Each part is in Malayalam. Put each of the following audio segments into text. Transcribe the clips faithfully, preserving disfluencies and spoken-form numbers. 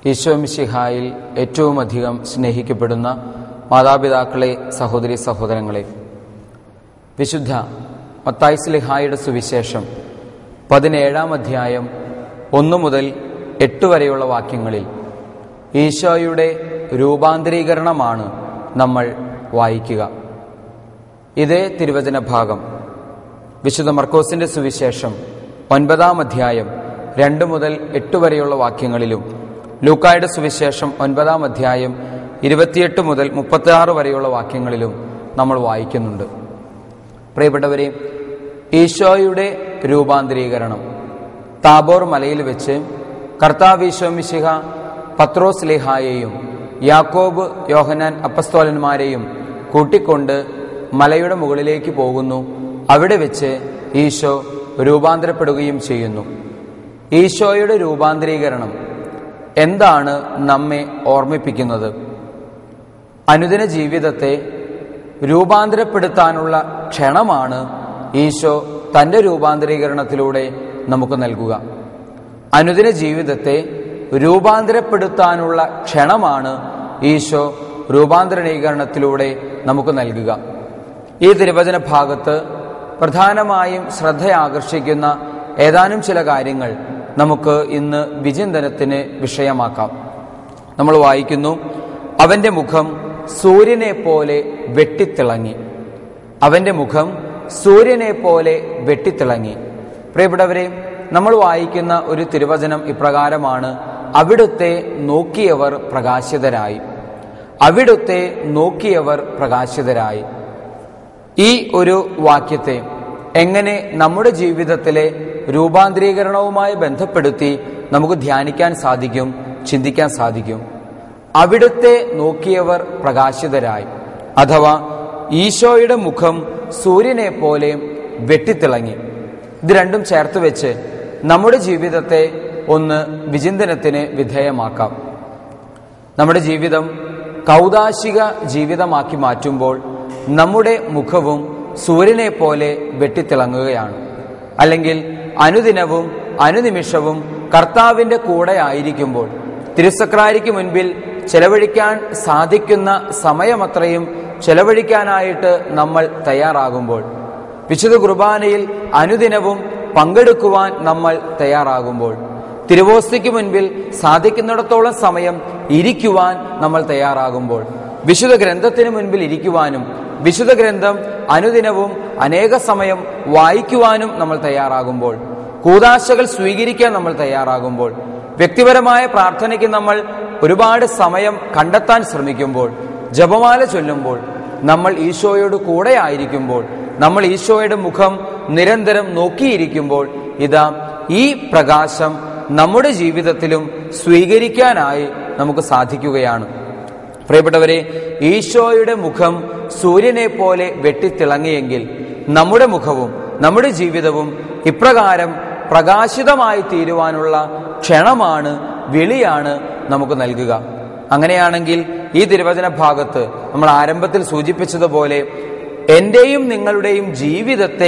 ഈശോ മിശിഹായിൽ ഏറ്റവും അധികം സ്നേഹിക്കപ്പെടുന്ന മാതാപിതാക്കളെ, സഹോദരി സഹോദരങ്ങളെ, വിശുദ്ധ മത്തായി ശ്ലീഹായുടെ സുവിശേഷം പതിനേഴാം അധ്യായം ഒന്നു മുതൽ എട്ട് വരെയുള്ള വാക്യങ്ങളിൽ ഈശോയുടെ രൂപാന്തരീകരണമാണ് നമ്മൾ വായിക്കുക. ഇതേ തിരുവചന ഭാഗം വിശുദ്ധ മർക്കോസിന്റെ സുവിശേഷം ഒൻപതാം അധ്യായം രണ്ട് മുതൽ എട്ട് വരെയുള്ള വാക്യങ്ങളിലും ലൂക്കായുടെ സുവിശേഷം ഒൻപതാം അധ്യായം ഇരുപത്തിയെട്ട് മുതൽ മുപ്പത്തി ആറ് വരെയുള്ള വാക്യങ്ങളിലും നമ്മൾ വായിക്കുന്നുണ്ട്. പ്രിയപ്പെട്ടവരെ, ഈശോയുടെ രൂപാന്തരീകരണം താബോർ മലയിൽ വെച്ച് കർത്താവ് ഈശോ മിശിഹ പത്രോസ് ശ്ലീഹായെയും യാക്കോബ്, യോഹന്നാൻ അപ്പസ്തോലന്മാരെയും കൂട്ടിക്കൊണ്ട് മലയുടെ മുകളിലേക്ക് പോകുന്നു. അവിടെ വെച്ച് ഈശോ രൂപാന്തരപ്പെടുകയും ചെയ്യുന്നു. ഈശോയുടെ രൂപാന്തരീകരണം എന്താണ് നമ്മെ ഓർമ്മിപ്പിക്കുന്നത്? അനുദിന ജീവിതത്തെ രൂപാന്തരപ്പെടുത്താനുള്ള ക്ഷണമാണ് ഈശോ തൻ്റെ രൂപാന്തരീകരണത്തിലൂടെ നമുക്ക് നൽകുക. അനുദിന ജീവിതത്തെ രൂപാന്തരപ്പെടുത്താനുള്ള ക്ഷണമാണ് ഈശോ രൂപാന്തരീകരണത്തിലൂടെ നമുക്ക് നൽകുക. ഈ തിരുവചന ഭാഗത്ത് പ്രധാനമായും ശ്രദ്ധയാകർഷിക്കുന്ന ഏതാനും ചില കാര്യങ്ങൾ നമുക്ക് ഇന്ന് വിചിന്തനത്തിന് വിഷയമാക്കാം. നമ്മൾ വായിക്കുന്നു, അവന്റെ മുഖം സൂര്യനെ പോലെ വെട്ടിത്തിളങ്ങി. അവന്റെ മുഖം സൂര്യനെ പോലെ വെട്ടിത്തിളങ്ങി. പ്രിയപ്പെട്ടവരെ, നമ്മൾ വായിക്കുന്ന ഒരു തിരുവചനം ഇപ്രകാരമാണ്: അവിടുത്തെ നോക്കിയവർ പ്രകാശിതരായി. അവിടുത്തെ നോക്കിയവർ പ്രകാശിതരായി. ഈ ഒരു വാക്യത്തെ എങ്ങനെ നമ്മുടെ ജീവിതത്തിലെ രൂപാന്തരീകരണവുമായി ബന്ധപ്പെടുത്തി നമുക്ക് ധ്യാനിക്കാൻ സാധിക്കും, ചിന്തിക്കാൻ സാധിക്കും? അവിടുത്തെ നോക്കിയവർ പ്രകാശിതരായി, അഥവാ ഈശോയുടെ മുഖം സൂര്യനെ പോലെ വെട്ടിത്തിളങ്ങി. ഇത് രണ്ടും ചേർത്ത് വെച്ച് നമ്മുടെ ജീവിതത്തെ ഒന്ന് വിചിന്തനത്തിന് വിധേയമാക്കാം. നമ്മുടെ ജീവിതം കൗദാശിക ജീവിതമാക്കി മാറ്റുമ്പോൾ നമ്മുടെ മുഖവും സൂര്യനെ പോലെ വെട്ടിത്തിളങ്ങുകയാണ്. അല്ലെങ്കിൽ അനുദിനവും അനുനിമിഷവും കർത്താവിന്റെ കൂടെ ആയിരിക്കുമ്പോൾ തിരുസക്രാരിക്ക് മുൻപിൽ ചെലവഴിക്കാൻ സാധിക്കുന്ന സമയമത്രയും ചെലവഴിക്കാനായിട്ട് നമ്മൾ തയ്യാറാകുമ്പോൾ, വിശുദ്ധ കുർബാനയിൽ അനുദിനവും പങ്കെടുക്കുവാൻ നമ്മൾ തയ്യാറാകുമ്പോൾ, തിരുവോസ്തിക്ക് മുൻപിൽ സാധിക്കുന്നിടത്തോളം സമയം ഇരിക്കുവാൻ നമ്മൾ തയ്യാറാകുമ്പോൾ, വിശുദ്ധ ഗ്രന്ഥത്തിന് മുൻപിൽ ഇരിക്കുവാനും വിശുദ്ധ ഗ്രന്ഥം അനുദിനവും അനേക സമയം വായിക്കുവാനും നമ്മൾ തയ്യാറാകുമ്പോൾ, കൂദാശകൾ സ്വീകരിക്കാൻ നമ്മൾ തയ്യാറാകുമ്പോൾ, വ്യക്തിപരമായ പ്രാർത്ഥനയ്ക്ക് നമ്മൾ ഒരുപാട് സമയം കണ്ടെത്താൻ ശ്രമിക്കുമ്പോൾ, ജപമാല ചൊല്ലുമ്പോൾ, നമ്മൾ ഈശോയോട് കൂടെ ആയിരിക്കുമ്പോൾ, നമ്മൾ ഈശോയുടെ മുഖം നിരന്തരം നോക്കിയിരിക്കുമ്പോൾ, ഇതാ ഈ പ്രകാശം നമ്മുടെ ജീവിതത്തിലും സ്വീകരിക്കാനായി നമുക്ക് സാധിക്കുകയാണ്. പ്രിയപ്പെട്ടവരെ, ഈശോയുടെ മുഖം സൂര്യനെ പോലെ വെട്ടിത്തിളങ്ങിയെങ്കിൽ നമ്മുടെ മുഖവും നമ്മുടെ ജീവിതവും ഇപ്രകാരം പ്രകാശിതമായി തീരുവാനുള്ള ക്ഷണമാണ്, വിളിയാണ് നമുക്ക് നൽകുക. അങ്ങനെയാണെങ്കിൽ ഈ തിരുവചന ഭാഗത്ത് നമ്മൾ ആരംഭത്തിൽ സൂചിപ്പിച്ചതുപോലെ എന്റെയും നിങ്ങളുടെയും ജീവിതത്തെ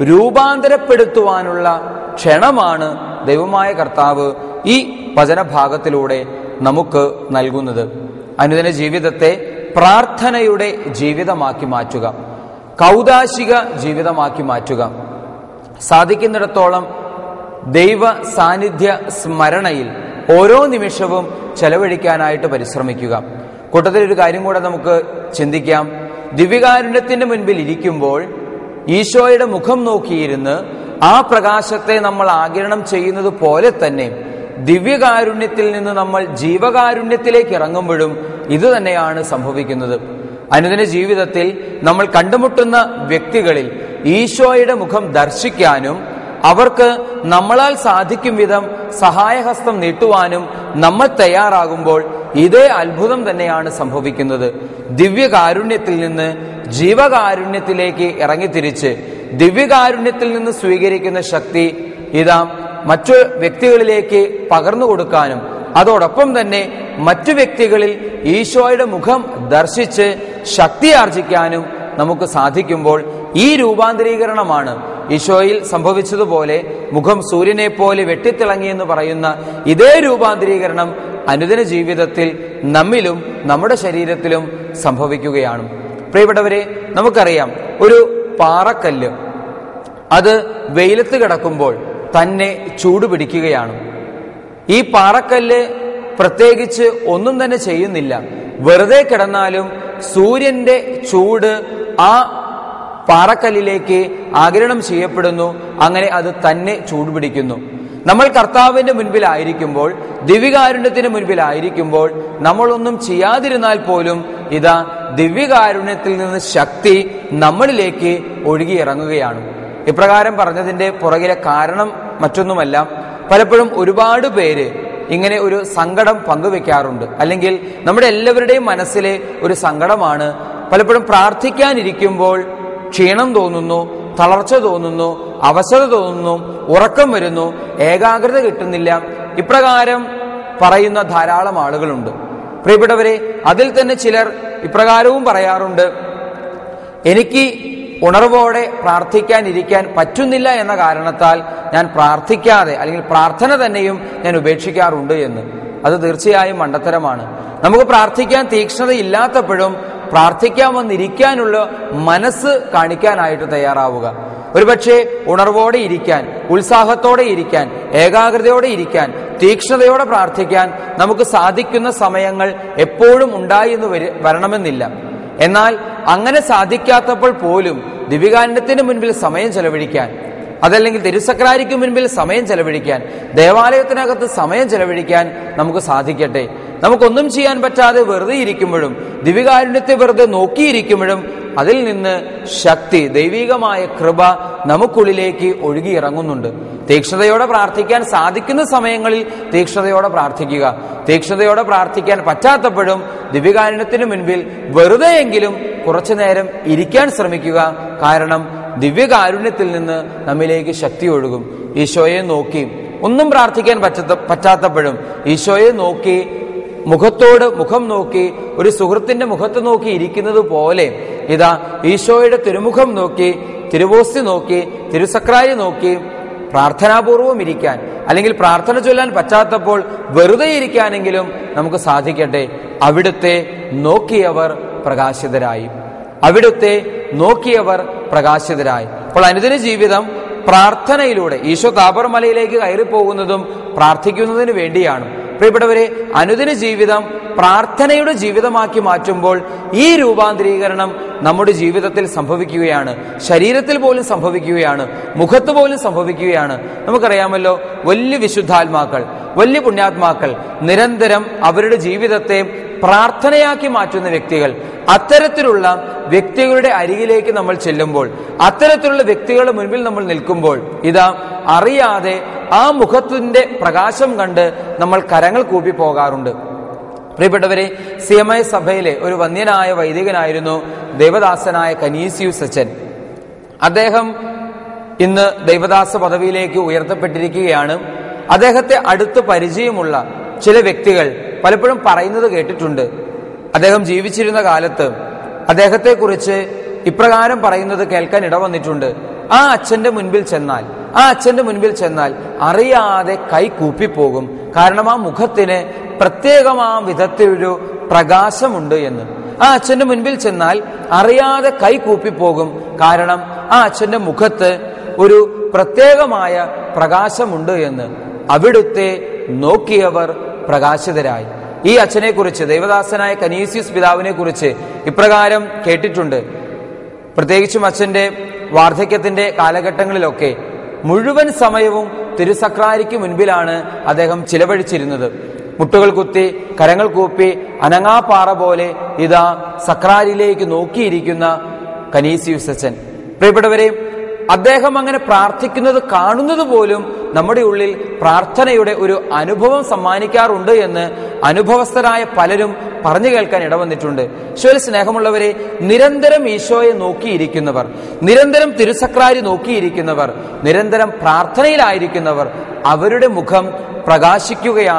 രൂപാന്തരപ്പെടുത്തുവാനുള്ള ക്ഷണമാണ് ദൈവമായ കർത്താവ് ഈ വചനഭാഗത്തിലൂടെ നമുക്ക് നൽകുന്നത്. അനുദിന ജീവിതത്തെ പ്രാർത്ഥനയുടെ ജീവിതമാക്കി മാറ്റുക, കൗദാശിക ജീവിതമാക്കി മാറ്റുക, സാധിക്കുന്നിടത്തോളം ദൈവ സാന്നിധ്യ സ്മരണയിൽ ഓരോ നിമിഷവും ചെലവഴിക്കാനായിട്ട് പരിശ്രമിക്കുക. കൂട്ടത്തിൽ ഒരു കാര്യം കൂടെ നമുക്ക് ചിന്തിക്കാം. ദിവ്യകാരുണ്യത്തിന്റെ മുൻപിൽ ഇരിക്കുമ്പോൾ ഈശോയുടെ മുഖം നോക്കിയിരുന്ന് ആ പ്രകാശത്തെ നമ്മൾ ആഗിരണം ചെയ്യുന്നത് പോലെ തന്നെ ദിവ്യകാരുണ്യത്തിൽ നിന്ന് നമ്മൾ ജീവകാരുണ്യത്തിലേക്ക് ഇറങ്ങുമ്പോഴും ഇത് തന്നെയാണ് സംഭവിക്കുന്നത്. അനുദിന ജീവിതത്തിൽ നമ്മൾ കണ്ടുമുട്ടുന്ന വ്യക്തികളിൽ ഈശോയുടെ മുഖം ദർശിക്കാനും അവർക്ക് നമ്മളാൽ സാധിക്കും വിധം സഹായഹസ്തം നീട്ടുവാനും നമ്മൾ തയ്യാറാകുമ്പോൾ ഇതേ അത്ഭുതം തന്നെയാണ് സംഭവിക്കുന്നത്. ദിവ്യകാരുണ്യത്തിൽ നിന്ന് ജീവകാരുണ്യത്തിലേക്ക് ഇറങ്ങിത്തിരിച്ച് ദിവ്യകാരുണ്യത്തിൽ നിന്ന് സ്വീകരിക്കുന്ന ശക്തി ഇതാ മറ്റു വ്യക്തികളിലേക്ക് പകർന്നു കൊടുക്കാനും അതോടൊപ്പം തന്നെ മറ്റു വ്യക്തികളിൽ ഈശോയുടെ മുഖം ദർശിച്ച് ശക്തി ആർജിക്കാനും നമുക്ക് സാധിക്കുമ്പോൾ ഈ രൂപാന്തരീകരണമാണ് ഈശോയിൽ സംഭവിച്ചതുപോലെ മുഖം സൂര്യനെ പോലെ വെട്ടിത്തിളങ്ങി എന്ന് പറയുന്ന ഇതേ രൂപാന്തരീകരണം അനുദിന ജീവിതത്തിൽ നമ്മിലും നമ്മുടെ ശരീരത്തിലും സംഭവിക്കുകയാണ്. പ്രിയപ്പെട്ടവരെ, നമുക്കറിയാം, ഒരു പാറക്കല്ല് അത് വെയിലത്ത് കിടക്കുമ്പോൾ തന്നെ ചൂട് പിടിക്കുകയാണ്. ഈ പാറക്കല്ല് പ്രത്യേകിച്ച് ഒന്നും തന്നെ ചെയ്യുന്നില്ല. വെറുതെ കിടന്നാലും സൂര്യന്റെ ചൂട് ആ പാറക്കല്ലിലേക്ക് ആഗിരണം ചെയ്യപ്പെടുന്നു. അങ്ങനെ അത് തന്നെ ചൂടുപിടിക്കുന്നു. നമ്മൾ കർത്താവിന്റെ മുൻപിലായിരിക്കുമ്പോൾ, ദിവ്യകാരുണ്യത്തിന് മുൻപിലായിരിക്കുമ്പോൾ നമ്മളൊന്നും ചെയ്യാതിരുന്നാൽ പോലും ഇതാ ദിവ്യകാരുണ്യത്തിൽ നിന്ന് ശക്തി നമ്മളിലേക്ക് ഒഴുകിയിറങ്ങുകയാണ്. ഇപ്രകാരം പറഞ്ഞതിന്റെ പുറകിലെ കാരണം മറ്റൊന്നുമല്ല, പലപ്പോഴും ഒരുപാട് പേര് ഇങ്ങനെ ഒരു സങ്കടം പങ്കുവെക്കാറുണ്ട്. അല്ലെങ്കിൽ നമ്മുടെ എല്ലാവരുടെയും മനസ്സിലെ ഒരു സങ്കടമാണ്, പലപ്പോഴും പ്രാർത്ഥിക്കാനിരിക്കുമ്പോൾ ക്ഷീണം തോന്നുന്നു, തളർച്ച തോന്നുന്നു, അവശത തോന്നുന്നു, ഉറക്കം വരുന്നു, ഏകാഗ്രത കിട്ടുന്നില്ല. ഇപ്രകാരം പറയുന്ന ധാരാളം ആളുകളുണ്ട്. പ്രിയപ്പെട്ടവരെ, അതിൽ തന്നെ ചിലർ ഇപ്രകാരവും പറയാറുണ്ട്, എനിക്ക് ഉണർവോടെ പ്രാർത്ഥിക്കാനിരിക്കാൻ പറ്റുന്നില്ല എന്ന കാരണത്താൽ ഞാൻ പ്രാർത്ഥിക്കാതെ അല്ലെങ്കിൽ പ്രാർത്ഥന തന്നെയും ഞാൻ ഉപേക്ഷിക്കാറുണ്ട് എന്ന്. അത് തീർച്ചയായും മണ്ടത്തരമാണ്. നമുക്ക് പ്രാർത്ഥിക്കാൻ തീക്ഷ്ണതയില്ലാത്തപ്പോഴും പ്രാർത്ഥിക്കാൻ വന്നിരിക്കാനുള്ള മനസ്സ് കാണിക്കാനായിട്ട് തയ്യാറാവുക. ഒരുപക്ഷെ ഉണർവോടെ ഇരിക്കാൻ, ഉത്സാഹത്തോടെ ഇരിക്കാൻ, ഏകാഗ്രതയോടെ ഇരിക്കാൻ, തീക്ഷ്ണതയോടെ പ്രാർത്ഥിക്കാൻ നമുക്ക് സാധിക്കുന്ന സമയങ്ങൾ എപ്പോഴും ഉണ്ടായി എന്ന് വരണമെന്നില്ല. എന്നാൽ അങ്ങനെ സാധിക്കാത്തപ്പോൾ പോലും ദിവ്യകാരുണ്യത്തിന് മുൻപിൽ സമയം ചെലവഴിക്കാൻ, അതല്ലെങ്കിൽ തിരുസക്രാരിക്ക് മുൻപിൽ സമയം ചെലവഴിക്കാൻ, ദേവാലയത്തിനകത്ത് സമയം ചെലവഴിക്കാൻ നമുക്ക് സാധിക്കട്ടെ. നമുക്കൊന്നും ചെയ്യാൻ പറ്റാതെ വെറുതെ ഇരിക്കുമ്പോഴും, ദിവ്യകാരുണ്യത്തെ വെറുതെ നോക്കിയിരിക്കുമ്പോഴും അതിൽ നിന്ന് ശക്തി, ദൈവികമായ കൃപ നമുക്കുള്ളിലേക്ക് ഒഴുകിയിറങ്ങുന്നുണ്ട്. തീക്ഷ്ണതയോടെ പ്രാർത്ഥിക്കാൻ സാധിക്കുന്ന സമയങ്ങളിൽ തീക്ഷ്ണതയോടെ പ്രാർത്ഥിക്കുക. തീക്ഷ്ണതയോടെ പ്രാർത്ഥിക്കാൻ പറ്റാത്തപ്പോഴും ദിവ്യകാരുണ്യത്തിന് മുൻപിൽ വെറുതെയെങ്കിലും കുറച്ചു നേരം ഇരിക്കാൻ ശ്രമിക്കുക. കാരണം ദിവ്യകാരുണ്യത്തിൽ നിന്ന് നമ്മിലേക്ക് ശക്തി ഒഴുകും. ഈശോയെ നോക്കി ഒന്നും പ്രാർത്ഥിക്കാൻ പറ്റാത്ത പറ്റാത്തപ്പോഴും ഈശോയെ നോക്കി, മുഖത്തോട് മുഖം നോക്കി, ഒരു സുഹൃത്തിന്റെ മുഖത്ത് നോക്കി ഇരിക്കുന്നത് പോലെ ഇതാ ഈശോയുടെ തിരുമുഖം നോക്കി, തിരുവോസ്തി നോക്കി, തിരുസക്രാരി നോക്കി പ്രാർത്ഥനാപൂർവം ഇരിക്കാൻ, അല്ലെങ്കിൽ പ്രാർത്ഥന ചൊല്ലാൻ പറ്റാത്തപ്പോൾ വെറുതെ ഇരിക്കാനെങ്കിലും നമുക്ക് സാധിക്കട്ടെ. അവിടുത്തെ നോക്കിയവർ പ്രകാശിതരായി, അവിടുത്തെ നോക്കിയവർ പ്രകാശിതരായി. അപ്പോൾ അനുദിന ജീവിതം പ്രാർത്ഥനയിലൂടെ, ഈശോ താബോർ മലയിലേക്ക് കയറിപ്പോകുന്നതും പ്രാർത്ഥിക്കുന്നതിന് വേണ്ടിയാണ്. പ്രിയപ്പെട്ടവരെ, അനുദിന ജീവിതം പ്രാർത്ഥനയുടെ ജീവിതമാക്കി മാറ്റുമ്പോൾ ഈ രൂപാന്തരീകരണം നമ്മുടെ ജീവിതത്തിൽ സംഭവിക്കുകയാണ്, ശരീരത്തിൽ പോലും സംഭവിക്കുകയാണ്, മുഖത്ത് പോലും സംഭവിക്കുകയാണ്. നമുക്കറിയാമല്ലോ, വലിയ വിശുദ്ധാത്മാക്കൾ, വലിയ പുണ്യാത്മാക്കൾ നിരന്തരം അവരുടെ ജീവിതത്തെ പ്രാർത്ഥനയാക്കി മാറ്റുന്ന വ്യക്തികൾ. അത്തരത്തിലുള്ള വ്യക്തികളുടെ അരികിലേക്ക് നമ്മൾ ചെല്ലുമ്പോൾ, അത്തരത്തിലുള്ള വ്യക്തികളുടെ മുൻപിൽ നമ്മൾ നിൽക്കുമ്പോൾ ഇതാ അറിയാതെ ആ മുഖത്തിന്റെ പ്രകാശം കണ്ട് നമ്മൾ കരങ്ങൾ കൂപ്പി പോകാറുണ്ട്. പ്രിയപ്പെട്ടവരെ, സി എം ഐ സഭയിലെ ഒരു വന്യനായ വൈദികനായിരുന്നു ദൈവദാസനായ കനീസിയൂസ് അച്ഛൻ. അദ്ദേഹം ഇന്ന് ദൈവദാസ പദവിയിലേക്ക് ഉയർത്തപ്പെട്ടിരിക്കുകയാണ്. അദ്ദേഹത്തെ അടുത്ത് പരിചയമുള്ള ചില വ്യക്തികൾ പലപ്പോഴും പറയുന്നത് കേട്ടിട്ടുണ്ട്. അദ്ദേഹം ജീവിച്ചിരുന്ന കാലത്ത് അദ്ദേഹത്തെക്കുറിച്ച് ഇപ്രകാരം പറയുന്നത് കേൾക്കാൻ ഇടവന്നിട്ടുണ്ട്. ആ അച്ഛന്റെ മുൻപിൽ ചെന്നാൽ ആ അച്ഛന്റെ മുൻപിൽ ചെന്നാൽ അറിയാതെ കൈ കൂപ്പിപ്പോകും. കാരണം ആ മുഖത്തിന് പ്രത്യേകമാ വിധത്തിലൊരു പ്രകാശമുണ്ട് എന്ന്. ആ അച്ഛന്റെ മുൻപിൽ ചെന്നാൽ അറിയാതെ കൈ കൂപ്പിപ്പോകും. കാരണം ആ അച്ഛന്റെ മുഖത്ത് ഒരു പ്രത്യേകമായ പ്രകാശമുണ്ട് എന്ന്. അവിടുത്തെ നോക്കിയവർ പ്രകാശിതരായി. ഈ അച്ഛനെ കുറിച്ച്, ദൈവദാസനായ കനീസിയൂസ് പിതാവിനെ കുറിച്ച് ഇപ്രകാരം കേട്ടിട്ടുണ്ട്. പ്രത്യേകിച്ചും അച്ഛന്റെ വാർദ്ധക്യത്തിന്റെ കാലഘട്ടങ്ങളിലൊക്കെ മുഴുവൻ സമയവും തിരുസക്രാരിക്ക് മുൻപിലാണ് അദ്ദേഹം ചിലവഴിച്ചിരുന്നത്. മുട്ടുകൾ കുത്തി, കരങ്ങൾ കൂപ്പി, അനങ്ങാപ്പാറ പോലെ ഇതാ സക്രാരിയിലേക്ക് നോക്കിയിരിക്കുന്ന കനീസിയൂസ് അച്ഛൻ. പ്രിയപ്പെട്ടവരെ, അദ്ദേഹം അങ്ങനെ പ്രാർത്ഥിക്കുന്നത് കാണുന്നത് പോലും നമ്മുടെ ഉള്ളിൽ പ്രാർത്ഥനയുടെ ഒരു അനുഭവം സമ്മാനിക്കാറുണ്ട് എന്ന് അനുഭവസ്ഥരായ പലരും പറഞ്ഞു കേൾക്കാൻ ഇടവന്നിട്ടുണ്ട്. ഈശോയിൽ സ്നേഹമുള്ളവരെ, നിരന്തരം ഈശോയെ നോക്കിയിരിക്കുന്നവർ, നിരന്തരം തിരുസക്രാരി നോക്കിയിരിക്കുന്നവർ, നിരന്തരം പ്രാർത്ഥനയിലായിരിക്കുന്നവർ, അവരുടെ മുഖം പ്രകാശിക്കുകയാണ്.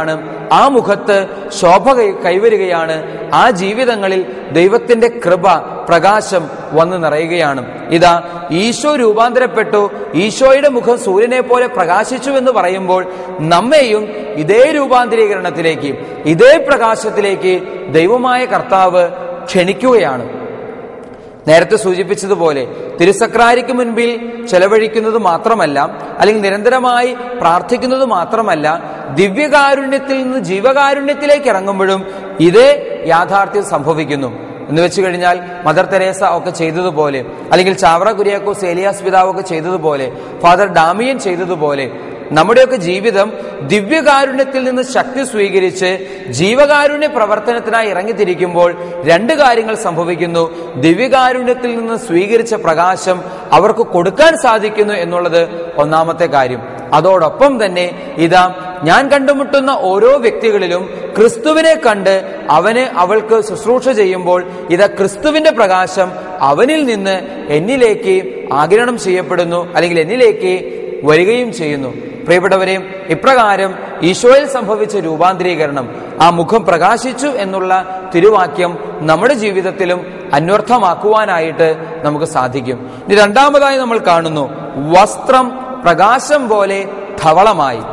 ആ മുഖത്ത് ശോഭ കൈവരുകയാണ്. ആ ജീവിതങ്ങളിൽ ദൈവത്തിന്റെ കൃപ, പ്രകാശം വന്നു നിറയുകയാണ്. ഇതാ ഈശോ രൂപാന്തരപ്പെട്ടു, ഈശോയുടെ മുഖം സൂര്യനെ പോലെ പ്രകാശിച്ചു എന്ന് പറയുമ്പോൾ നമ്മെയും ഇതേ രൂപാന്തരീകരണത്തിലേക്ക്, ഇതേ പ്രകാശത്തിലേക്ക് ദൈവമായ കർത്താവ് ക്ഷണിക്കുകയാണ്. നേരത്തെ സൂചിപ്പിച്ചതുപോലെ തിരുസക്രാരിക്ക് മുൻപിൽ ചെലവഴിക്കുന്നത് മാത്രമല്ല, അല്ലെങ്കിൽ നിരന്തരമായി പ്രാർത്ഥിക്കുന്നത് മാത്രമല്ല, ദിവ്യകാരുണ്യത്തിൽ നിന്ന് ജീവകാരുണ്യത്തിലേക്ക് ഇറങ്ങുമ്പോഴും ഇതേ യാഥാർത്ഥ്യം സംഭവിക്കുന്നു. എന്ന് വെച്ച് കഴിഞ്ഞാൽ മദർ തെരേസ ഒക്കെ ചെയ്തതുപോലെ, അല്ലെങ്കിൽ ചാവറ കുര്യാക്കോസ് ഏലിയാസ് പിതാവ് ഒക്കെ ചെയ്തതുപോലെ, ഫാദർ ഡാമിയൻ ചെയ്തതുപോലെ നമ്മുടെയൊക്കെ ജീവിതം ദിവ്യകാരുണ്യത്തിൽ നിന്ന് ശക്തി സ്വീകരിച്ച് ജീവകാരുണ്യ പ്രവർത്തനത്തിനായി ഇറങ്ങിത്തിരിക്കുമ്പോൾ രണ്ട് കാര്യങ്ങൾ സംഭവിക്കുന്നു. ദിവ്യകാരുണ്യത്തിൽ നിന്ന് സ്വീകരിച്ച പ്രകാശം അവർക്ക് കൊടുക്കാൻ സാധിക്കുന്നു എന്നുള്ളത് ഒന്നാമത്തെ കാര്യം. അതോടൊപ്പം തന്നെ ഇതാ ഞാൻ കണ്ടുമുട്ടുന്ന ഓരോ വ്യക്തികളിലും ക്രിസ്തുവിനെ കണ്ട് അവന് അവൾക്ക് ശുശ്രൂഷ ചെയ്യുമ്പോൾ ഇതാ ക്രിസ്തുവിന്റെ പ്രകാശം അവനിൽ നിന്ന് എന്നിലേക്ക് ആഗിരണം ചെയ്യപ്പെടുന്നു, അല്ലെങ്കിൽ എന്നിലേക്ക് വരികയും ചെയ്യുന്നു. പ്രിയപ്പെട്ടവരെ, ഇപ്രകാരം ഈശോയിൽ സംഭവിച്ച രൂപാന്തരീകരണം, ആ മുഖം പ്രകാശിച്ചു എന്നുള്ള തിരുവാക്യം നമ്മുടെ ജീവിതത്തിലും അന്വർത്ഥമാക്കുവാനായിട്ട് നമുക്ക് സാധിക്കും. ഇനി രണ്ടാമതായി നമ്മൾ കാണുന്നു, വസ്ത്രം പ്രകാശം പോലെ ധവളമായി.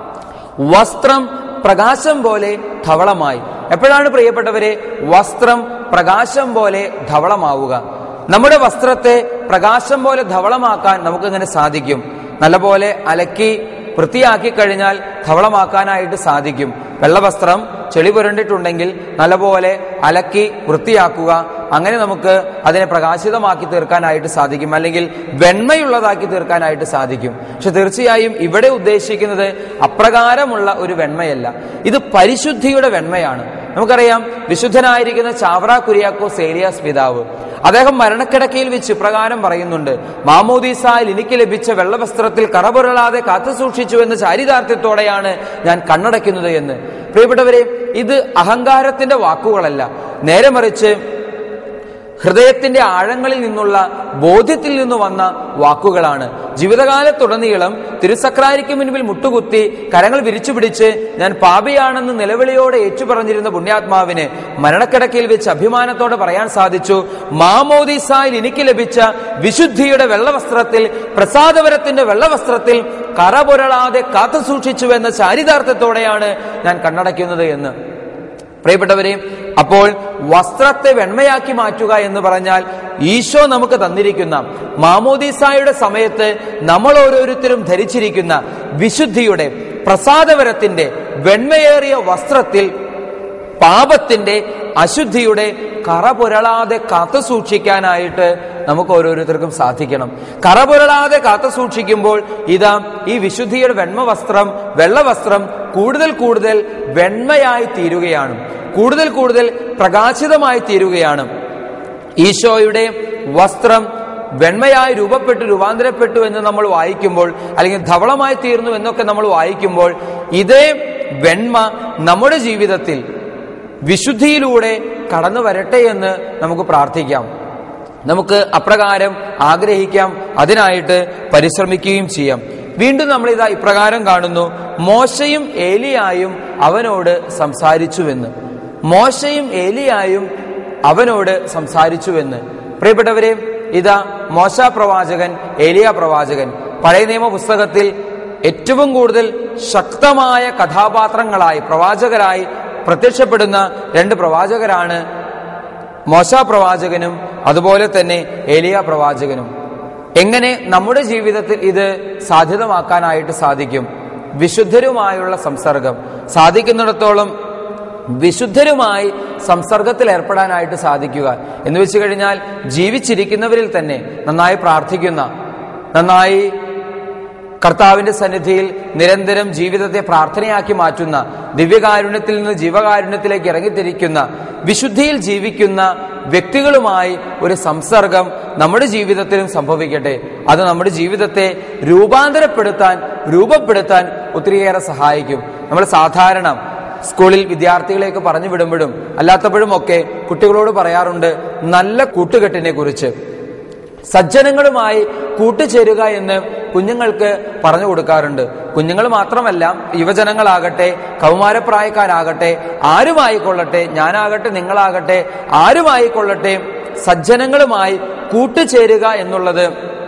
വസ്ത്രം പ്രകാശം പോലെ ധവളമായി. എപ്പോഴാണ് പ്രിയപ്പെട്ടവരെ വസ്ത്രം പ്രകാശം പോലെ ധവളമാവുക? നമ്മുടെ വസ്ത്രത്തെ പ്രകാശം പോലെ ധവളമാക്കാൻ നമുക്കെങ്ങനെ സാധിക്കും? നല്ലപോലെ അലക്കി വൃത്തിയാക്കി കഴിഞ്ഞാൽ ധവളമാക്കാനായിട്ട് സാധിക്കും. വെള്ളവസ്ത്രം ചെളി പുരണ്ടിട്ടുണ്ടെങ്കിൽ നല്ലപോലെ അലക്കി വൃത്തിയാക്കുക, അങ്ങനെ നമുക്ക് അതിനെ പ്രകാശിതമാക്കി തീർക്കാനായിട്ട് സാധിക്കും, അല്ലെങ്കിൽ വെണ്മയുള്ളതാക്കി തീർക്കാനായിട്ട് സാധിക്കും. പക്ഷെ തീർച്ചയായും ഇവിടെ ഉദ്ദേശിക്കുന്നത് അപ്രകാരമുള്ള ഒരു വെണ്മയല്ല, ഇത് പരിശുദ്ധിയുടെ വെണ്മയാണ്. നമുക്കറിയാം, വിശുദ്ധനായിരിക്കുന്ന ചാവറ കുര്യാക്കോസ് ഏലിയാസ് പിതാവ് അദ്ദേഹം മരണക്കിടക്കയിൽ വെച്ച് ഇപ്രകാരം പറയുന്നുണ്ട്, മാമോദീസായിൽ എനിക്ക് ലഭിച്ച വെള്ളവസ്ത്രത്തിൽ കറപുരളാതെ കാത്തു സൂക്ഷിച്ചു എന്ന ചാരിതാർത്ഥ്യത്തോടെയാണ് ഞാൻ കണ്ണടയ്ക്കുന്നത് എന്ന്. പ്രിയപ്പെട്ടവരെ, ഇത് അഹങ്കാരത്തിന്റെ വാക്കുകളല്ല, നേരെ മറിച്ച് ഹൃദയത്തിന്റെ ആഴങ്ങളിൽ നിന്നുള്ള ബോധ്യത്തിൽ നിന്ന് വന്ന വാക്കുകളാണ്. ജീവിതകാലത്തുടനീളം തിരുസക്രാരിക്ക് മുൻപിൽ മുട്ടുകുത്തി കരങ്ങൾ വിരിച്ചു പിടിച്ച് ഞാൻ പാപിയാണെന്ന് നിലവിളിയോടെ ഏറ്റുപറഞ്ഞിരുന്ന പുണ്യാത്മാവിന് മരണക്കിടക്കയിൽ വെച്ച് അഭിമാനത്തോടെ പറയാൻ സാധിച്ചു, മാമോദീസായിൽ എനിക്ക് ലഭിച്ച വിശുദ്ധിയുടെ വെള്ളവസ്ത്രത്തിൽ, പ്രസാദവരത്തിന്റെ വെള്ളവസ്ത്രത്തിൽ കറപുരളാതെ കാത്തു സൂക്ഷിച്ചു എന്ന ചാരിതാർത്ഥ്യത്തോടെയാണ് ഞാൻ കണ്ണടയ്ക്കുന്നത് എന്ന്. പ്രിയപ്പെട്ടവരെ, അപ്പോൾ വസ്ത്രത്തെ വെണ്മയാക്കി മാറ്റുക എന്ന് പറഞ്ഞാൽ ഈശോ നമുക്ക് തന്നിരിക്കുന്ന മാമോദീസായുടെ സമയത്ത് നമ്മൾ ഓരോരുത്തരും ധരിച്ചിരിക്കുന്ന വിശുദ്ധിയുടെ, പ്രസാദവരത്തിന്റെ, വെണ്മയേറിയ വസ്ത്രത്തിൽ പാപത്തിന്റെ, അശുദ്ധിയുടെ കറപുരളാതെ കാത്തു സൂക്ഷിക്കാനായിട്ട് നമുക്ക് ഓരോരുത്തർക്കും സാധിക്കണം. കറപുരളാതെ കാത്തു സൂക്ഷിക്കുമ്പോൾ ഇതാ ഈ വിശുദ്ധിയുടെ വെണ്മ വസ്ത്രം, വെള്ളവസ്ത്രം കൂടുതൽ കൂടുതൽ വെണ്മയായി തീരുകയാണ്, കൂടുതൽ കൂടുതൽ പ്രകാശിതമായി തീരുകയാണ്. ഈശോയുടെ വസ്ത്രം വെണ്മയായി രൂപപ്പെട്ടു, രൂപാന്തരപ്പെട്ടു എന്ന് നമ്മൾ വായിക്കുമ്പോൾ, അല്ലെങ്കിൽ ധവളമായി തീർന്നു എന്നൊക്കെ നമ്മൾ വായിക്കുമ്പോൾ, ഇതേ വെണ്മ നമ്മുടെ ജീവിതത്തിൽ വിശുദ്ധിയിലൂടെ കടന്നു വരട്ടെ എന്ന് നമുക്ക് പ്രാർത്ഥിക്കാം. നമുക്ക് അപ്രകാരം ആഗ്രഹിക്കാം, അതിനായിട്ട് പരിശ്രമിക്കുകയും ചെയ്യാം. വീണ്ടും നമ്മൾ ഇതാ ഇപ്രകാരം കാണുന്നു, മോശയും ഏലിയായും അവനോട് സംസാരിച്ചുവെന്ന്. മോശയും ഏലിയായും അവനോട് സംസാരിച്ചുവെന്ന്. പ്രിയപ്പെട്ടവരെ, ഇതാ മോശ പ്രവാചകൻ, ഏലിയ പ്രവാചകൻ. പഴയ നിയമ പുസ്തകത്തിൽ ഏറ്റവും കൂടുതൽ ശക്തമായ കഥാപാത്രങ്ങളായി, പ്രവാചകരായി പ്രത്യക്ഷപ്പെടുന്ന രണ്ട് പ്രവാചകരാണ് മോശ പ്രവാചകനും അതുപോലെ തന്നെ ഏലിയ പ്രവാചകനും. എങ്ങനെ നമ്മുടെ ജീവിതത്തിൽ ഇത് സാധ്യതമാക്കാനായിട്ട് സാധിക്കും? വിശുദ്ധരുമായുള്ള സംസർഗം. സാധിക്കുന്നിടത്തോളം വിശുദ്ധരുമായി സംസർഗത്തിൽ ഏർപ്പെടാനായിട്ട് സാധിക്കുക എന്ന് വെച്ച് കഴിഞ്ഞാൽ, ജീവിച്ചിരിക്കുന്നവരിൽ തന്നെ നന്നായി പ്രാർത്ഥിക്കുന്ന, നന്നായി കർത്താവിന്റെ സന്നിധിയിൽ നിരന്തരം ജീവിതത്തെ പ്രാർത്ഥനയാക്കി മാറ്റുന്ന, ദിവ്യകാരുണ്യത്തിൽ നിന്ന് ജീവകാരുണ്യത്തിലേക്ക് ഇറങ്ങിത്തിരിക്കുന്ന, വിശുദ്ധിയിൽ ജീവിക്കുന്ന വ്യക്തികളുമായി ഒരു സംസർഗം നമ്മുടെ ജീവിതത്തിലും സംഭവിക്കട്ടെ. അത് നമ്മുടെ ജീവിതത്തെ രൂപാന്തരപ്പെടുത്താൻ, രൂപപ്പെടുത്താൻ ഒത്തിരിയേറെ സഹായിക്കും. നമ്മൾ സാധാരണ സ്കൂളിൽ വിദ്യാർത്ഥികളെയൊക്കെ പറഞ്ഞു വിടുമ്പോഴും അല്ലാത്തപ്പോഴും ഒക്കെ കുട്ടികളോട് പറയാറുണ്ട് നല്ല കൂട്ടുകെട്ടിനെ കുറിച്ച്. സജ്ജനങ്ങളുമായി കൂട്ടുചേരുക എന്ന് കുഞ്ഞുങ്ങൾക്ക് പറഞ്ഞു കൊടുക്കാറുണ്ട്. കുഞ്ഞുങ്ങൾ മാത്രമല്ല, യുവജനങ്ങളാകട്ടെ, കൗമാരപ്രായക്കാരാകട്ടെ, ആരുമായിക്കൊള്ളട്ടെ, ഞാനാകട്ടെ, നിങ്ങളാകട്ടെ, ആരുമായിക്കൊള്ളട്ടെ, സജ്ജനങ്ങളുമായി കൂട്ടുചേരുക എന്നുള്ളത്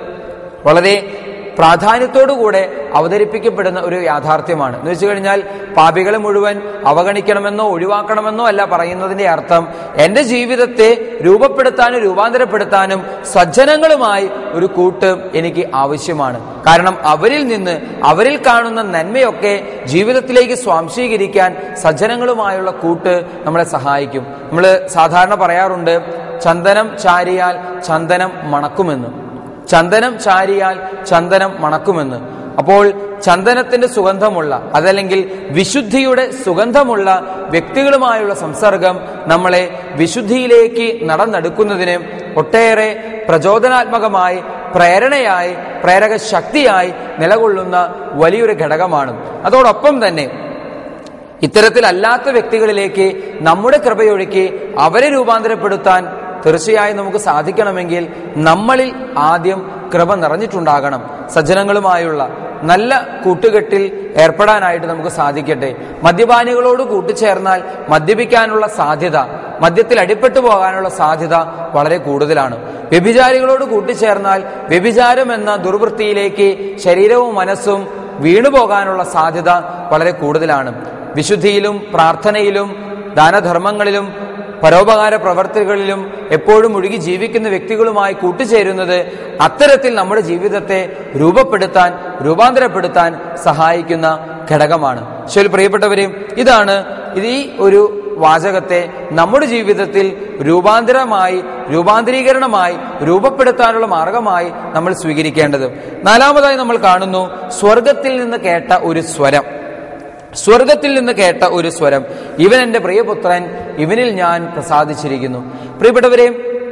വളരെ പ്രാധാന്യത്തോടുകൂടെ അവതരിപ്പിക്കപ്പെടുന്ന ഒരു യാഥാർത്ഥ്യമാണ്. എന്ന് വെച്ചു കഴിഞ്ഞാൽ പാപികളെ മുഴുവൻ അവഗണിക്കണമെന്നോ ഒഴിവാക്കണമെന്നോ അല്ല പറയുന്നതിന്റെ അർത്ഥം. എന്റെ ജീവിതത്തെ രൂപപ്പെടുത്താനും രൂപാന്തരപ്പെടുത്താനും സജ്ജനങ്ങളുമായി ഒരു കൂട്ട് എനിക്ക് ആവശ്യമാണ്. കാരണം അവരിൽ നിന്ന് അവരിൽ കാണുന്ന നന്മയൊക്കെ ജീവിതത്തിലേക്ക് സ്വാംശീകരിക്കാൻ സജ്ജനങ്ങളുമായുള്ള കൂട്ട് നമ്മളെ സഹായിക്കും. നമ്മൾ സാധാരണ പറയാറുണ്ട്, ചന്ദനം ചാരിയാൽ ചന്ദനം മണക്കുമെന്ന്. ചന്ദനം ചാരിയാൽ ചന്ദനം മണക്കുമെന്ന്. അപ്പോൾ ചന്ദനത്തിന്റെ സുഗന്ധമുള്ള, അതല്ലെങ്കിൽ വിശുദ്ധിയുടെ സുഗന്ധമുള്ള വ്യക്തികളുമായുള്ള സംസർഗം നമ്മളെ വിശുദ്ധിയിലേക്ക് നടന്നെടുക്കുന്നതിന് ഒട്ടേറെ പ്രചോദനാത്മകമായി, പ്രേരണയായി, പ്രേരക ശക്തിയായി നിലകൊള്ളുന്ന വലിയൊരു ഘടകമാണ്. അതോടൊപ്പം തന്നെ ഇത്തരത്തിലല്ലാത്ത വ്യക്തികളിലേക്ക് നമ്മുടെ കൃപയൊഴുക്കി അവരെ രൂപാന്തരപ്പെടുത്താൻ തീർച്ചയായും നമുക്ക് സാധിക്കണമെങ്കിൽ നമ്മളിൽ ആദ്യം കൃപ നിറഞ്ഞിട്ടുണ്ടാകണം. സജ്ജനങ്ങളുമായുള്ള നല്ല കൂട്ടുകെട്ടിൽ ഏർപ്പെടാനായിട്ട് നമുക്ക് സാധിക്കട്ടെ. മദ്യപാനികളോട് കൂട്ടുചേർന്നാൽ മദ്യപിക്കാനുള്ള സാധ്യത, മദ്യത്തിൽ അടിപ്പെട്ടു പോകാനുള്ള സാധ്യത വളരെ കൂടുതലാണ്. വ്യഭിചാരികളോട് കൂട്ടുചേർന്നാൽ വ്യഭിചാരം എന്ന ദുർവൃത്തിയിലേക്ക് ശരീരവും മനസ്സും വീണുപോകാനുള്ള സാധ്യത വളരെ കൂടുതലാണ്. വിശുദ്ധിയിലും പ്രാർത്ഥനയിലും ദാനധർമ്മങ്ങളിലും പരോപകാര പ്രവർത്തികളിലും എപ്പോഴും മുഴുകി ജീവിക്കുന്ന വ്യക്തികളുമായി കൂട്ടുചേരുന്നത് അത്തരത്തിൽ നമ്മുടെ ജീവിതത്തെ രൂപപ്പെടുത്താൻ, രൂപാന്തരപ്പെടുത്താൻ സഹായിക്കുന്ന ഘടകമാണ്. ശരി പ്രിയപ്പെട്ടവരെ, ഇതാണ് ഈ ഒരു വാചകത്തെ നമ്മുടെ ജീവിതത്തിൽ രൂപാന്തരമായി, രൂപാന്തരീകരണമായി, രൂപപ്പെടുത്താനുള്ള മാർഗമായി നമ്മൾ സ്വീകരിക്കേണ്ടത്. നാലാമതായി നമ്മൾ കാണുന്നു സ്വർഗത്തിൽ നിന്ന് കേട്ട ഒരു സ്വരം. സ്വർഗത്തിൽ നിന്ന് കേട്ട ഒരു സ്വരം, ഇവൻ എന്റെ പ്രിയപുത്രൻ, ഇവനിൽ ഞാൻ പ്രസാദിച്ചിരിക്കുന്നു. പ്രിയപ്പെട്ടവരെ,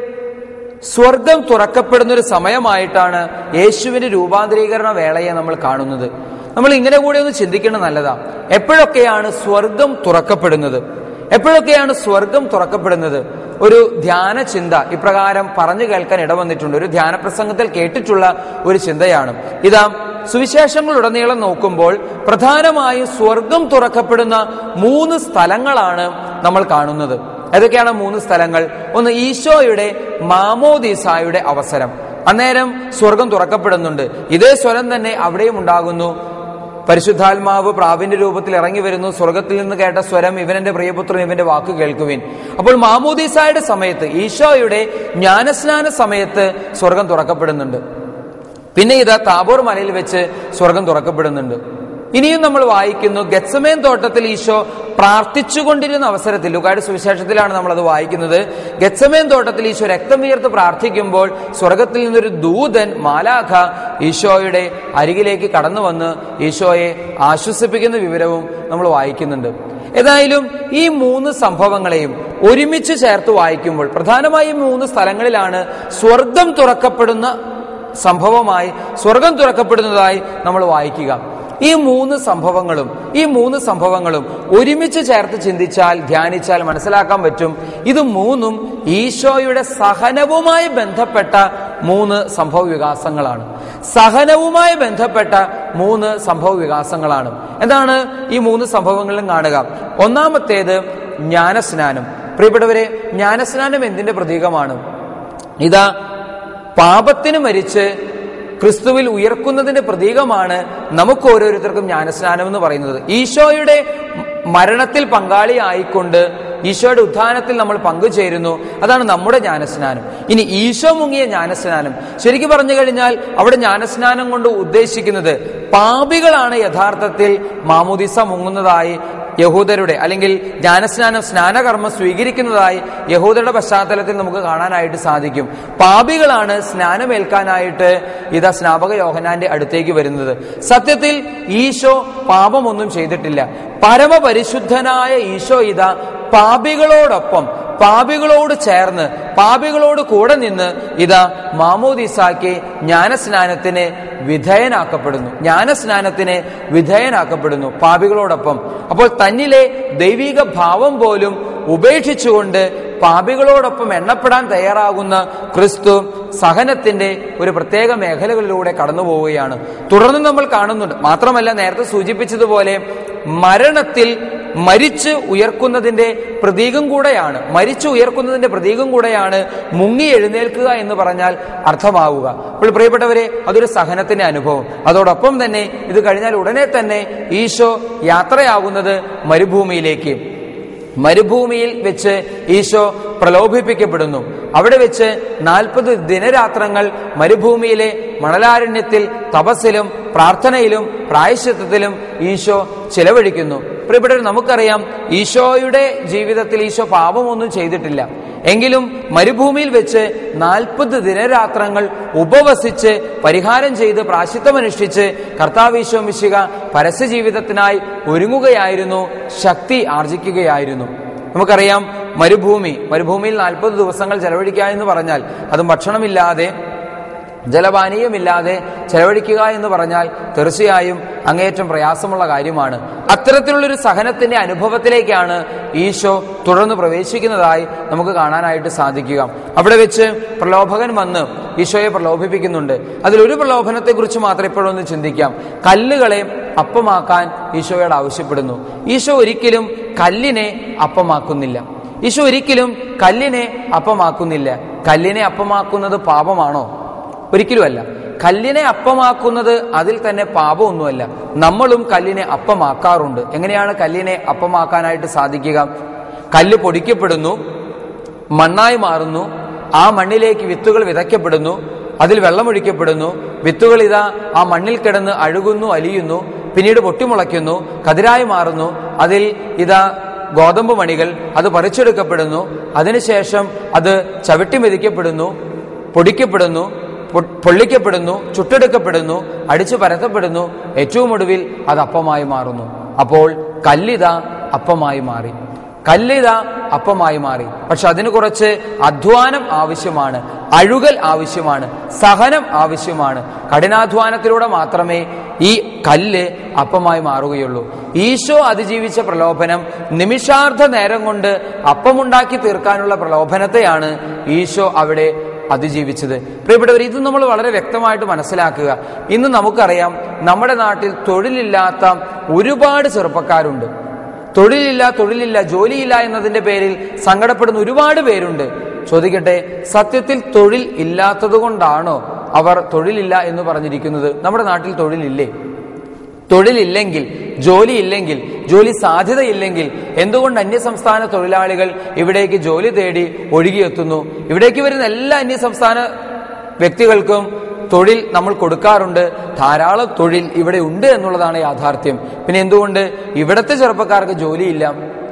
സ്വർഗം തുറക്കപ്പെടുന്ന ഒരു സമയമായിട്ടാണ് യേശുവിന്റെ രൂപാന്തരീകരണ വേളയെ നമ്മൾ കാണുന്നത്. നമ്മൾ ഇങ്ങനെ കൂടി ഒന്ന് ചിന്തിക്കുന്നത് നല്ലതാ. എപ്പോഴൊക്കെയാണ് സ്വർഗം തുറക്കപ്പെടുന്നത്? എപ്പോഴൊക്കെയാണ് സ്വർഗം തുറക്കപ്പെടുന്നത്? ഒരു ധ്യാന ചിന്ത ഇപ്രകാരം പറഞ്ഞു കേൾക്കാൻ ഇടവന്നിട്ടുണ്ട്. ഒരു ധ്യാന പ്രസംഗത്തിൽ കേട്ടിട്ടുള്ള ഒരു ചിന്തയാണ് ഇതാ. സുവിശേഷങ്ങളുടനീളം നോക്കുമ്പോൾ പ്രധാനമായും സ്വർഗം തുറക്കപ്പെടുന്ന മൂന്ന് സ്ഥലങ്ങളാണ് നമ്മൾ കാണുന്നത്. ഏതൊക്കെയാണ് മൂന്ന് സ്ഥലങ്ങൾ? ഒന്ന്, ഈശോയുടെ മാമോദീസായുടെ അവസരം. അന്നേരം സ്വർഗം തുറക്കപ്പെടുന്നുണ്ട്. ഇതേ സ്വരം തന്നെ അവിടെയും ഉണ്ടാകുന്നു. പരിശുദ്ധാത്മാവ് പ്രാവിന്റെ രൂപത്തിൽ ഇറങ്ങി വരുന്നു. സ്വർഗത്തിൽ നിന്ന് കേട്ട സ്വരം, ഇവനെന്റെ പ്രിയപുത്രൻ, ഇവന്റെ വാക്ക് കേൾക്കുവിൻ. അപ്പോൾ മാമോദീസായുടെ സമയത്ത്, ഈശോയുടെ ജ്ഞാനസ്നാന സമയത്ത് സ്വർഗം തുറക്കപ്പെടുന്നുണ്ട്. പിന്നെ ഇതാ താബോർ മലയിൽ വെച്ച് സ്വർഗം തുറക്കപ്പെടുന്നുണ്ട്. ഇനിയും നമ്മൾ വായിക്കുന്നു, ഗെത്സമേൻ തോട്ടത്തിൽ ഈശോ പ്രാർത്ഥിച്ചുകൊണ്ടിരുന്ന അവസരത്തിൽ, ലൂക്കായുടെ സുവിശേഷത്തിലാണ് നമ്മൾ അത് വായിക്കുന്നത്. ഗെത്സമേൻ തോട്ടത്തിൽ ഈശോ രക്തം വീർത്ത് പ്രാർത്ഥിക്കുമ്പോൾ സ്വർഗത്തിൽ നിന്നൊരു ദൂതൻ, മാലാഖ, ഈശോയുടെ അരികിലേക്ക് കടന്നു വന്ന് ഈശോയെ ആശ്വസിപ്പിക്കുന്ന വിവരവും നമ്മൾ വായിക്കുന്നുണ്ട്. ഏതായാലും ഈ മൂന്ന് സംഭവങ്ങളെയും ഒരുമിച്ച് ചേർത്ത് വായിക്കുമ്പോൾ പ്രധാനമായും മൂന്ന് സ്ഥലങ്ങളിലാണ് സ്വർഗം തുറക്കപ്പെടുന്ന സംഭവമായി, സ്വർഗം തുറക്കപ്പെടുന്നതായി നമ്മൾ വായിക്കുക. ഈ മൂന്ന് സംഭവങ്ങളും ഈ മൂന്ന് സംഭവങ്ങളും ഒരുമിച്ച് ചേർത്ത് ചിന്തിച്ചാൽ, ധ്യാനിച്ചാൽ മനസ്സിലാക്കാൻ പറ്റും, ഇത് മൂന്നും ഈശോയുടെ സഹനവുമായി ബന്ധപ്പെട്ട മൂന്ന് സംഭവ വികാസങ്ങളാണ്. സഹനവുമായി ബന്ധപ്പെട്ട മൂന്ന് സംഭവ വികാസങ്ങളാണ്. എന്താണ് ഈ മൂന്ന് സംഭവങ്ങളിലും കാണുക? ഒന്നാമത്തേത് ജ്ഞാനസ്നാനം. പ്രിയപ്പെട്ടവരെ, ജ്ഞാനസ്നാനം എന്തിന്റെ പ്രതീകമാണ്? ഇതാ, പാപത്തിന് മരിച്ച് ക്രിസ്തുവിൽ ഉയർക്കുന്നതിന്റെ പ്രതീകമാണ് നമുക്ക് ഓരോരുത്തർക്കും ജ്ഞാനസ്നാനം എന്ന് പറയുന്നത്. ഈശോയുടെ മരണത്തിൽ പങ്കാളിയായിക്കൊണ്ട് ഈശോയുടെ ഉത്ഥാനത്തിൽ നമ്മൾ പങ്കുചേരുന്നു. അതാണ് നമ്മുടെ ജ്ഞാനസ്നാനം. ഇനി ഈശോ മുങ്ങിയ ജ്ഞാനസ്നാനം, ശരിക്കും പറഞ്ഞു കഴിഞ്ഞാൽ അവിടെ ജ്ഞാനസ്നാനം കൊണ്ട് ഉദ്ദേശിക്കുന്നത് പാപികളാണ് യഥാർത്ഥത്തിൽ മാമോദീസ മുങ്ങുന്നതായി യഹൂദരുടെ, അല്ലെങ്കിൽ ജ്ഞാനസ്നാനം, സ്നാനകർമ്മം സ്വീകരിക്കുന്നതായി യഹൂദരുടെ പശ്ചാത്തലത്തിൽ നമുക്ക് കാണാനായിട്ട് സാധിക്കും. പാപികളാണ് സ്നാനമേൽക്കാനായിട്ട് ഇതാ സ്നാപക യോഹന്നാന്റെ അടുത്തേക്ക് വരുന്നത്. സത്യത്തിൽ ഈശോ പാപമൊന്നും ചെയ്തിട്ടില്ല. പരമപരിശുദ്ധനായ ഈശോ ഇതാ പാപികളോടൊപ്പം, പാപികളോട് ചേർന്ന്, പാപികളോട് കൂടെ നിന്ന് ഇതാ മാമോദീസാക്ക് ജ്ഞാനസ്നാനത്തിന് വിധേയനാക്കപ്പെടുന്നു. ജ്ഞാനസ്നാനത്തിന് വിധേയനാക്കപ്പെടുന്നു പാപികളോടൊപ്പം. അപ്പോൾ തന്നിലെ ദൈവിക ഭാവം പോലും ഉപേക്ഷിച്ചുകൊണ്ട് പാപികളോടൊപ്പം എണ്ണപ്പെടാൻ തയ്യാറാകുന്ന ക്രിസ്തു സഹനത്തിന്റെ ഒരു പ്രത്യേക മേഖലകളിലൂടെ കടന്നു പോവുകയാണ്. തുടർന്ന് നമ്മൾ കാണുന്നുണ്ട്. മാത്രമല്ല, നേരത്തെ സൂചിപ്പിച്ചതുപോലെ മരണത്തിൽ മരിച്ച് ഉയർക്കുന്നതിന്റെ പ്രതീകം കൂടെയാണ് മരിച്ചു ഉയർക്കുന്നതിന്റെ പ്രതീകം കൂടെയാണ് മുങ്ങി എഴുന്നേൽക്കുക എന്ന് പറഞ്ഞാൽ അർത്ഥമാവുക. അപ്പോൾ പ്രിയപ്പെട്ടവരെ, അതൊരു സഹനത്തിന്റെ അനുഭവം. അതോടൊപ്പം തന്നെ ഇത് കഴിഞ്ഞാൽ ഉടനെ തന്നെ ഈശോ യാത്രയാകുന്നത് മരുഭൂമിയിലേക്ക്. മരുഭൂമിയിൽ വെച്ച് ഈശോ പ്രലോഭിപ്പിക്കപ്പെടുന്നു. അവിടെ വെച്ച് നാൽപ്പത് ദിനരാത്രങ്ങൾ മരുഭൂമിയിലെ മണലാരണ്യത്തിൽ തപസ്സിലും പ്രാർത്ഥനയിലും പ്രായശ്ചിത്തത്തിലും ഈശോ ചിലവഴിക്കുന്നു. പ്രിയപ്പെട്ടവർ, നമുക്കറിയാം ഈശോയുടെ ജീവിതത്തിൽ ഈശോ പാപമൊന്നും ചെയ്തിട്ടില്ല. എങ്കിലും മരുഭൂമിയിൽ വെച്ച് നാൽപ്പത് ദിനരാത്രങ്ങൾ ഉപവസിച്ച് പരിഹാരം ചെയ്ത് പ്രായശ്ചിത്തമനുഷ്ഠിച്ച് കർത്താവ് ഈശോ മിശിഹ പരസ്യ ജീവിതത്തിനായി ഒരുങ്ങുകയായിരുന്നു, ശക്തി ആർജിക്കുകയായിരുന്നു. നമുക്കറിയാം, മരുഭൂമി മരുഭൂമിയിൽ നാൽപ്പത് ദിവസങ്ങൾ ചെലവഴിക്കുക എന്ന് പറഞ്ഞാൽ അതും ഭക്ഷണമില്ലാതെ ജലപാനീയമില്ലാതെ ചെലവഴിക്കുക എന്ന് പറഞ്ഞാൽ തീർച്ചയായും അങ്ങേയറ്റം പ്രയാസമുള്ള കാര്യമാണ്. അത്തരത്തിലുള്ളൊരു സഹനത്തിന്റെ അനുഭവത്തിലേക്കാണ് ഈശോ തുടർന്ന് പ്രവേശിക്കുന്നതായി നമുക്ക് കാണാനായിട്ട് സാധിക്കുക. അവിടെ വെച്ച് പ്രലോഭകൻ വന്ന് ഈശോയെ പ്രലോഭിപ്പിക്കുന്നുണ്ട്. അതിലൊരു പ്രലോഭനത്തെ കുറിച്ച് മാത്രം ഇപ്പോഴൊന്ന് ചിന്തിക്കാം. കല്ലുകളെ അപ്പമാക്കാൻ ഈശോയോട് ആവശ്യപ്പെടുന്നു. ഈശോ ഒരിക്കലും കല്ലിനെ അപ്പമാക്കുന്നില്ല. ഈശോ ഒരിക്കലും കല്ലിനെ അപ്പമാക്കുന്നില്ല. കല്ലിനെ അപ്പമാക്കുന്നത് പാപമാണോ? ഒരിക്കലുമല്ല. കല്ലിനെ അപ്പമാക്കുന്നത് അതിൽ തന്നെ പാപമൊന്നുമല്ല. നമ്മളും കല്ലിനെ അപ്പമാക്കാറുണ്ട്. എങ്ങനെയാണ് കല്ലിനെ അപ്പമാക്കാനായിട്ട് സാധിക്കുക? കല്ല് പൊടിക്കപ്പെടുന്നു, മണ്ണായി മാറുന്നു, ആ മണ്ണിലേക്ക് വിത്തുകൾ വിതയ്ക്കപ്പെടുന്നു, അതിൽ വെള്ളമൊഴിക്കപ്പെടുന്നു, വിത്തുകൾ ഇതാ ആ മണ്ണിൽ കിടന്ന് അഴുകുന്നു, അലിയുന്നു, പിന്നീട് പൊട്ടിമുളയ്ക്കുന്നു, കതിരായി മാറുന്നു, അതിൽ ഇതാ ഗോതമ്പ് മണികൾ, അത് പറിച്ചെടുക്കപ്പെടുന്നു, അതിനുശേഷം അത് ചവിട്ടി മെതിക്കപ്പെടുന്നു, പൊടിക്കപ്പെടുന്നു, പൊള്ളിക്കപ്പെടുന്നു, ചുട്ടെടുക്കപ്പെടുന്നു, അടിച്ചു പരത്തപ്പെടുന്നു, ഏറ്റവും ഒടുവിൽ അത് അപ്പമായി മാറുന്നു. അപ്പോൾ കല്ലിത അപ്പമായി മാറി. കല്ലിത അപ്പമായി മാറി. പക്ഷെ അതിന് കുറച്ച് അധ്വാനം ആവശ്യമാണ്, അഴുകൽ ആവശ്യമാണ്, സഹനം ആവശ്യമാണ്. കഠിനാധ്വാനത്തിലൂടെ മാത്രമേ ഈ കല്ല് അപ്പമായി മാറുകയുള്ളൂ. ഈശോ അതിജീവിച്ച പ്രലോഭനം നിമിഷാർദ്ധ നേരം കൊണ്ട് അപ്പമുണ്ടാക്കി തീർക്കാനുള്ള പ്രലോഭനത്തെയാണ് ഈശോ അവിടെ അതിജീവിച്ചത്. പ്രിയപ്പെട്ടവർ, ഇത് നമ്മൾ വളരെ വ്യക്തമായിട്ട് മനസ്സിലാക്കുക. ഇന്ന് നമുക്കറിയാം, നമ്മുടെ നാട്ടിൽ തൊഴിലില്ലാത്ത ഒരുപാട് ചെറുപ്പക്കാരുണ്ട്. തൊഴിലില്ല തൊഴിലില്ല ജോലിയില്ല എന്നതിന്റെ പേരിൽ സങ്കടപ്പെടുന്ന ഒരുപാട് പേരുണ്ട്. ചോദിക്കട്ടെ, സത്യത്തിൽ തൊഴിൽ ഇല്ലാത്തത് കൊണ്ടാണോ അവർ തൊഴിലില്ല എന്ന് പറഞ്ഞിരിക്കുന്നത്? നമ്മുടെ നാട്ടിൽ തൊഴിലില്ലേ? തൊഴിലില്ലെങ്കിൽ, ജോലിയില്ലെങ്കിൽ, ജോലി സാധ്യതയില്ലെങ്കിൽ എന്തുകൊണ്ട് അന്യസംസ്ഥാന തൊഴിലാളികൾ ഇവിടേക്ക് ജോലി തേടി ഒഴുകിയെത്തുന്നു? ഇവിടേക്ക് വരുന്ന എല്ലാ അന്യസംസ്ഥാന വ്യക്തികൾക്കും തൊഴിൽ നമ്മൾ കൊടുക്കാറുണ്ട്. ധാരാളം തൊഴിൽ ഇവിടെ ഉണ്ട് എന്നുള്ളതാണ് യാഥാർത്ഥ്യം. പിന്നെ എന്തുകൊണ്ട് ഇവിടത്തെ ചെറുപ്പക്കാർക്ക് ജോലിയില്ല?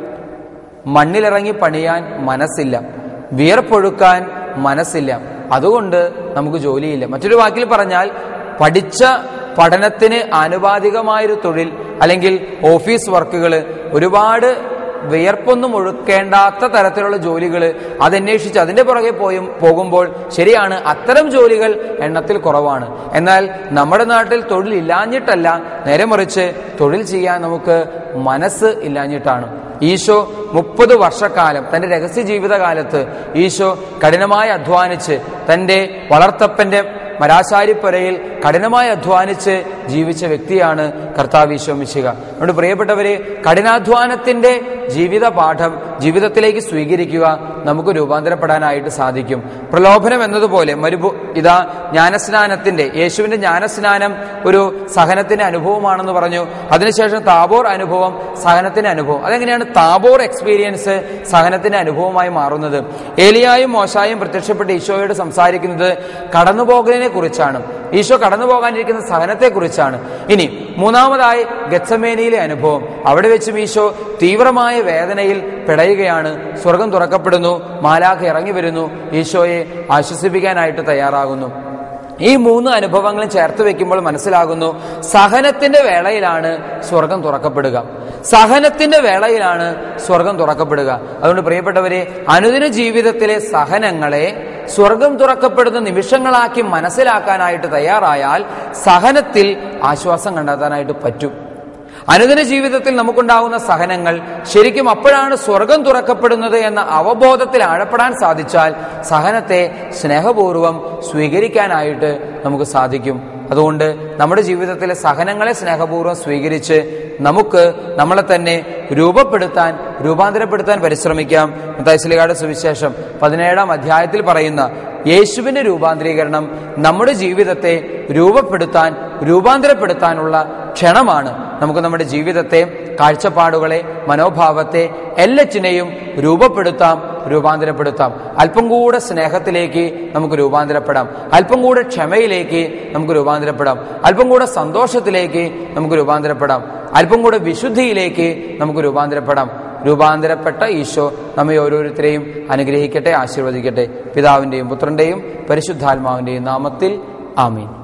മണ്ണിലിറങ്ങി പണിയാൻ മനസ്സില്ല, വിയർപ്പൊഴുക്കാൻ മനസ്സില്ല, അതുകൊണ്ട് നമുക്ക് ജോലിയില്ല. മറ്റൊരു വാക്കിൽ പറഞ്ഞാൽ, പഠിച്ച പഠനത്തിന് ആനുപാതികമായൊരു തൊഴിൽ അല്ലെങ്കിൽ ഓഫീസ് വർക്കുകൾ, ഒരുപാട് വിയർപ്പൊന്നും ഒഴുക്കേണ്ടാത്ത തരത്തിലുള്ള ജോലികൾ അതന്വേഷിച്ച് അതിന്റെ പുറകെ പോയും പോകുമ്പോൾ ശരിയാണ്, അത്തരം ജോലികൾ എണ്ണത്തിൽ കുറവാണ്. എന്നാൽ നമ്മുടെ നാട്ടിൽ തൊഴിൽ ഇല്ലാഞ്ഞിട്ടല്ല, നേരെ മറിച്ച് തൊഴിൽ ചെയ്യാൻ നമുക്ക് മനസ്സ് ഇല്ലാഞ്ഞിട്ടാണ്. ഈശോ മുപ്പത് വർഷക്കാലം തന്റെ രഹസ്യ ജീവിതകാലത്ത് ഈശോ കഠിനമായി അധ്വാനിച്ച് തന്റെ വളർത്തപ്പന്റെ മരാശാരിപ്പുരയിൽ കഠിനമായി അധ്വാനിച്ച് ജീവിച്ച വ്യക്തിയാണ് കർത്താവ് ഈശോ മിശിഹ. അതുകൊണ്ട് പ്രിയപ്പെട്ടവരെ, കഠിനാധ്വാനത്തിന്റെ ജീവിത പാഠം ജീവിതത്തിലേക്ക് സ്വീകരിക്കുക നമുക്ക് രൂപാന്തരപ്പെടാനായിട്ട് സാധിക്കും. പ്രലോഭനം എന്നതുപോലെ മരുഭൂ ഇതാ ജ്ഞാനസ്നാനത്തിന്റെ യേശുവിന്റെ ജ്ഞാനസ്നാനം ഒരു സഹനത്തിന്റെ അനുഭവമാണെന്ന് പറഞ്ഞു. അതിനുശേഷം താബോർ അനുഭവം സഹനത്തിന്റെ അനുഭവം. അതെങ്ങനെയാണ് താബോർ എക്സ്പീരിയൻസ് സഹനത്തിന്റെ അനുഭവമായി മാറുന്നത്? ഏലിയായും മോശായും പ്രത്യക്ഷപ്പെട്ട് ഈശോയോട് സംസാരിക്കുന്നത് കടന്നുപോകലിനെ കുറിച്ചാണ്. ഈശോ കടന്നു പോകാനിരിക്കുന്ന സഹനത്തെ കുറിച്ചാണ്. ഇനി മൂന്നാമതായി ഗത്സമേനിയിലെ അനുഭവം. അവിടെ വെച്ചും ഈശോ തീവ്രമായ വേദനയിൽ പിടയുകയാണ്. സ്വർഗം തുറക്കപ്പെടുന്നു, മാലാഖ ഇറങ്ങി വരുന്നു, ഈശോയെ ആശ്വസിപ്പിക്കാനായിട്ട് തയ്യാറാകുന്നു. ഈ മൂന്ന് അനുഭവങ്ങളും ചേർത്ത് വെക്കുമ്പോൾ മനസ്സിലാകുന്നു, സഹനത്തിന്റെ വേളയിലാണ് സ്വർഗം തുറക്കപ്പെടുക. സഹനത്തിന്റെ വേളയിലാണ് സ്വർഗം തുറക്കപ്പെടുക. അതുകൊണ്ട് പ്രിയപ്പെട്ടവരെ, അനുദിന ജീവിതത്തിലെ സഹനങ്ങളെ സ്വർഗം തുറക്കപ്പെടുന്ന നിമിഷങ്ങളാക്കി മനസ്സിലാക്കാനായിട്ട് തയ്യാറായാൽ സഹനത്തിൽ ആശ്വാസം കണ്ടെത്താനായിട്ട് പറ്റും. അനുദിന ജീവിതത്തിൽ നമുക്കുണ്ടാകുന്ന സഹനങ്ങൾ ശരിക്കും അപ്പോഴാണ് സ്വർഗം തുറക്കപ്പെടുന്നത് എന്ന അവബോധത്തിൽ ആഴപ്പെടാൻ സാധിച്ചാൽ സഹനത്തെ സ്നേഹപൂർവ്വം സ്വീകരിക്കാനായിട്ട് നമുക്ക് സാധിക്കും. അതുകൊണ്ട് നമ്മുടെ ജീവിതത്തിലെ സഹനങ്ങളെ സ്നേഹപൂർവ്വം സ്വീകരിച്ച് നമുക്ക് നമ്മളെ തന്നെ രൂപപ്പെടുത്താൻ രൂപാന്തരപ്പെടുത്താൻ പരിശ്രമിക്കാം. മത്തായി ശ്ലീഹായുടെ സുവിശേഷം പതിനേഴാം അധ്യായത്തിൽ പറയുന്ന യേശുവിന്റെ രൂപാന്തരീകരണം നമ്മുടെ ജീവിതത്തെ രൂപപ്പെടുത്താൻ രൂപാന്തരപ്പെടുത്താനുള്ള ക്ഷണമാണ്. നമുക്ക് നമ്മുടെ ജീവിതത്തെ, കാഴ്ചപ്പാടുകളെ, മനോഭാവത്തെ എല്ലാറ്റിനെയും രൂപപ്പെടുത്താം, രൂപാന്തരപ്പെടുത്താം. അല്പം കൂടെ സ്നേഹത്തിലേക്ക് നമുക്ക് രൂപാന്തരപ്പെടാം, അല്പം കൂടെ ക്ഷമയിലേക്ക് നമുക്ക് രൂപാന്തരപ്പെടാം, അല്പം കൂടെ സന്തോഷത്തിലേക്ക് നമുക്ക് രൂപാന്തരപ്പെടാം, അല്പം കൂടെ വിശുദ്ധിയിലേക്ക് നമുക്ക് രൂപാന്തരപ്പെടാം. രൂപാന്തരപ്പെട്ട ഈശോ നമ്മെ ഓരോരുത്തരെയും അനുഗ്രഹിക്കട്ടെ, ആശീർവദിക്കട്ടെ. പിതാവിന്റെയും പുത്രന്റെയും പരിശുദ്ധാത്മാവിന്റെയും നാമത്തിൽ ആമീൻ.